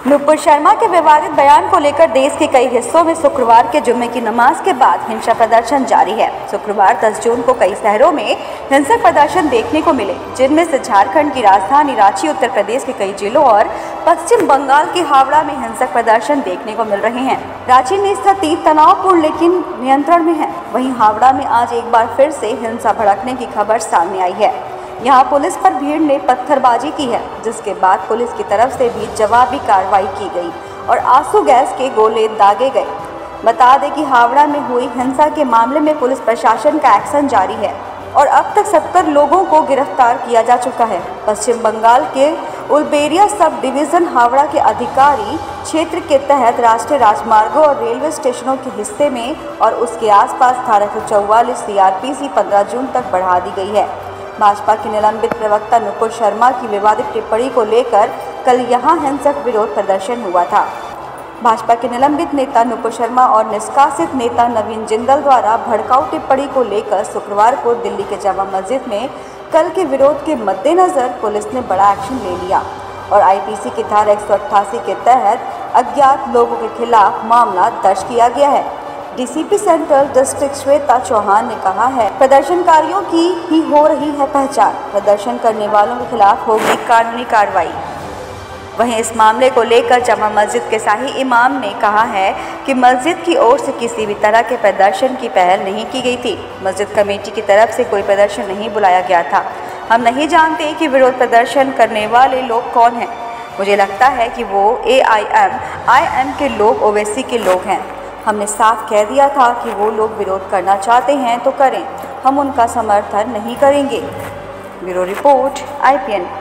नुपुर शर्मा के विवादित बयान को लेकर देश के कई हिस्सों में शुक्रवार के जुम्मे की नमाज के बाद हिंसक प्रदर्शन जारी है। शुक्रवार 10 जून को कई शहरों में हिंसक प्रदर्शन देखने को मिले, जिनमें से झारखंड की राजधानी रांची, उत्तर प्रदेश के कई जिलों और पश्चिम बंगाल के हावड़ा में हिंसक प्रदर्शन देखने को मिल रहे हैं। रांची में स्थिति तनावपूर्ण लेकिन नियंत्रण में है। वहीं हावड़ा में आज एक बार फिर से हिंसा भड़कने की खबर सामने आई है। यहाँ पुलिस पर भीड़ ने पत्थरबाजी की है, जिसके बाद पुलिस की तरफ से भी जवाबी कार्रवाई की गई और आंसू गैस के गोले दागे गए। बता दें कि हावड़ा में हुई हिंसा के मामले में पुलिस प्रशासन का एक्शन जारी है और अब तक 70 लोगों को गिरफ्तार किया जा चुका है। पश्चिम बंगाल के उलबेरिया सब डिवीज़न हावड़ा के अधिकारी क्षेत्र के तहत राष्ट्रीय राजमार्गों और रेलवे स्टेशनों के हिस्से में और उसके आसपास धारा 144 CRPC 15 जून तक बढ़ा दी गई है। भाजपा के निलंबित प्रवक्ता नुपुर शर्मा की विवादित टिप्पणी को लेकर कल यहां हिंसक विरोध प्रदर्शन हुआ था। भाजपा के निलंबित नेता नुपुर शर्मा और निष्कासित नेता नवीन जिंदल द्वारा भड़काऊ टिप्पणी को लेकर शुक्रवार को दिल्ली के जामा मस्जिद में कल के विरोध के मद्देनजर पुलिस ने बड़ा एक्शन ले लिया और IPC की धारा 188 के तहत अज्ञात लोगों के खिलाफ मामला दर्ज किया गया है। DCP central district Shweta Chauhan ने कहा है, प्रदर्शनकारियों की ही हो रही है पहचान, प्रदर्शन करने वालों के खिलाफ होगी कानूनी कार्रवाई। वहीं इस मामले को लेकर जामा मस्जिद के शाही इमाम ने कहा है कि मस्जिद की ओर से किसी भी तरह के प्रदर्शन की पहल नहीं की गई थी। मस्जिद कमेटी की तरफ से कोई प्रदर्शन नहीं बुलाया गया था। हम नहीं जानते कि विरोध प्रदर्शन करने वाले लोग कौन हैं। मुझे लगता है कि वो AIM के लोग, OWC के लोग हैं। हमने साफ कह दिया था कि वो लोग विरोध करना चाहते हैं तो करें, हम उनका समर्थन नहीं करेंगे। Bureau report IPN।